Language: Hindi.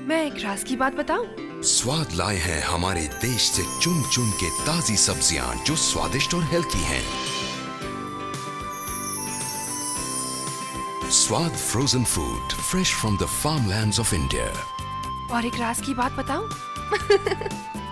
मैं एक राज की बात बताऊं? स्वाद लाए हैं हमारे देश से चुन चुन के ताजी सब्जियां जो स्वादिष्ट और हेल्थी हैं। Swad frozen food fresh from the farmlands of India. और एक राज की बात बताऊं?